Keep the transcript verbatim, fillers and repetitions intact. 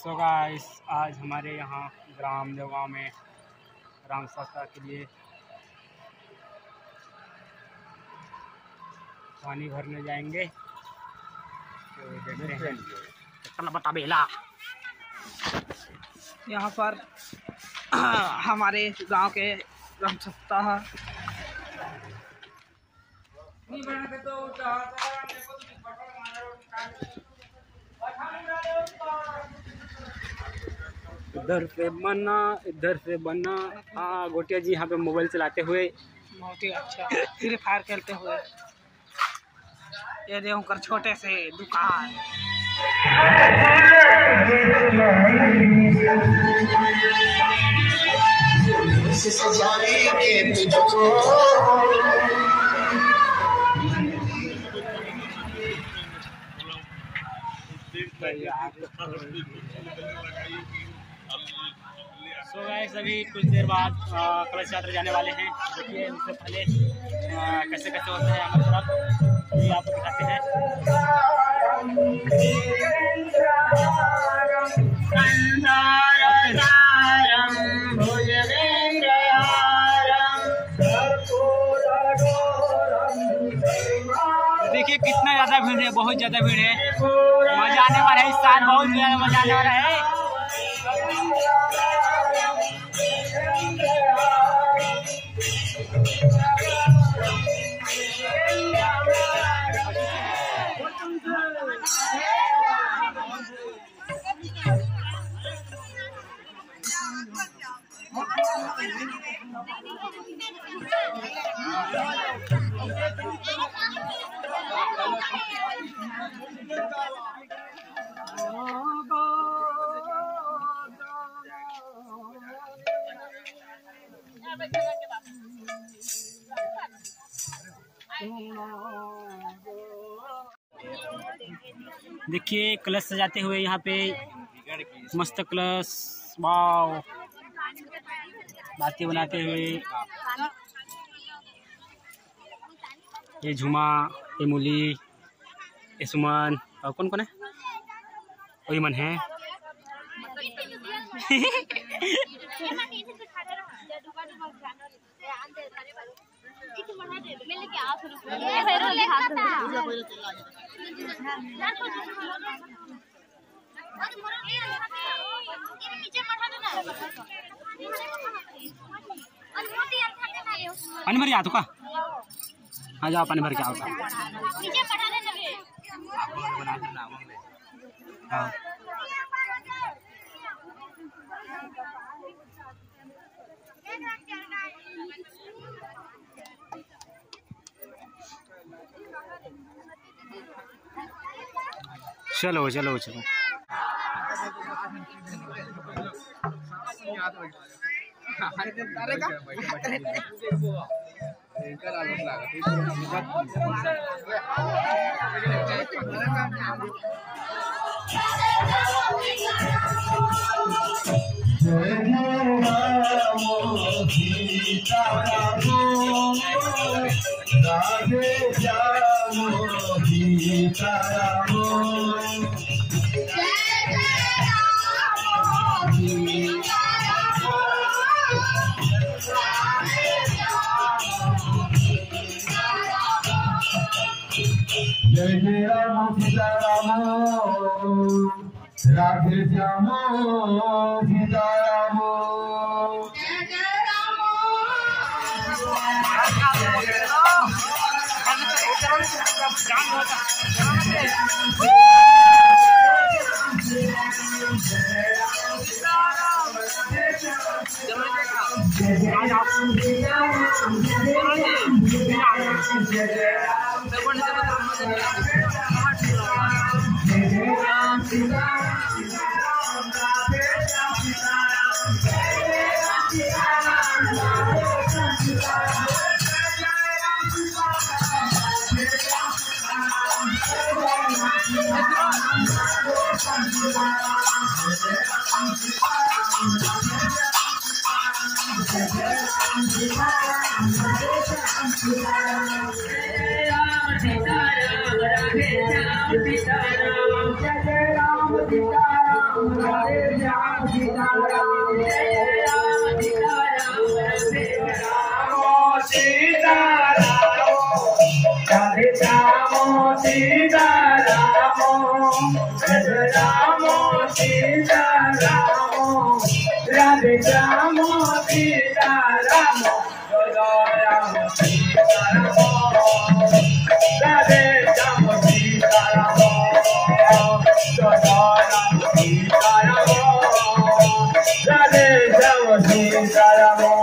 So guys आज हमारे यहाँ ग्राम देवगांव में राम शास्त्रा के लिए पानी भरने जाएंगे, तो देखते हैं। चला बता बेला यहाँ पर हमारे गांव के राम शास्त्रा इधर से बना इधर से बना। हाँ गोटिया जी यहाँ पे मोबाइल चलाते हुए बहुत ही अच्छा फ्री फायर खेलते हुए। ये देखो कर छोटे से दुकान सो गाइस अभी कुछ देर बाद कलश यात्रा जाने वाले हैं। देखिए उससे पहले आ, कैसे कैसे होता है हमारी तरफ, ये आपको दिखाते हैं। देखिए कितना ज़्यादा भीड़ है, बहुत ज़्यादा भीड़ है। मजा आने वाला है, इस साल बहुत ज़्यादा मजा आने वाला है। देखिए कलश सजाते हुए यहाँ पे मस्त कलश, वाव, बातें बनाते हुए। ये झुमा, ये मूली, ये सुमन और कौन कौन है, वही मन है। पानी भर तो का आ जाओ, पानी भर के आओ। हाँ चलो चलो चलो। जय जय राम सीता राम, राधे श्याम सीता राम। जय जय राम सीता राम, जय जय Ram Sita Ram, Radhe Ramo Sita Ramo Jai Ramo Sita Ramo Radhe Ramo Sita Ramo Jai Ramo Sita Ramo Radhe Ramo Sita Ramo